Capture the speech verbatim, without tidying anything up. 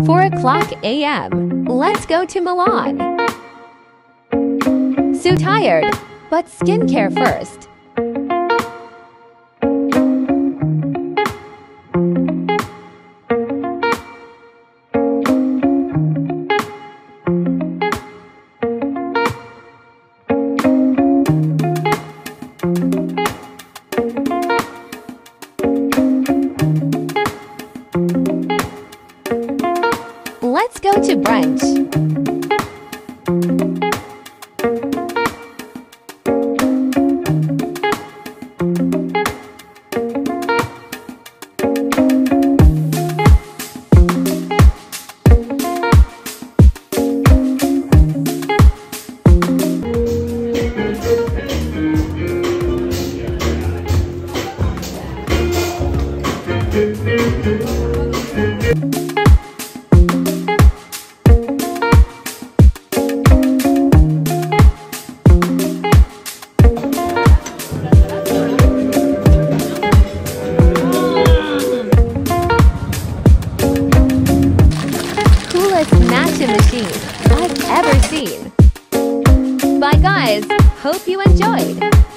four o'clock a m Let's go to Milan. So tired, but skincare first. Let's go to brunch. Matcha machine I've ever seen. Bye guys, hope you enjoyed.